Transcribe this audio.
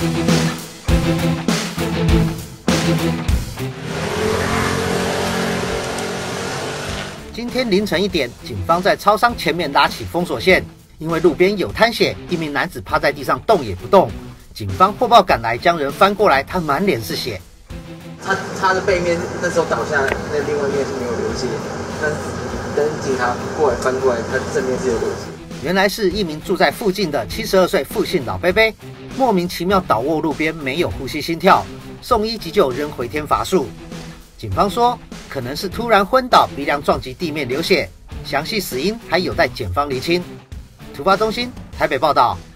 今天凌晨1点，警方在超商前面拉起封锁线，因为路边有滩血，一名男子趴在地上动也不动。警方获报赶来，将人翻过来，他满脸是血。 他的背面那时候倒下，那另外一面是没有流血，但等警察过来翻过来，他正面是有流血。 原来是一名住在附近的72岁傅姓老伯伯，莫名其妙倒卧路边，没有呼吸心跳，送医急救仍回天乏术。警方说，可能是突然昏倒，鼻梁撞击地面流血，详细死因还有待检方厘清。突发中心台北报道。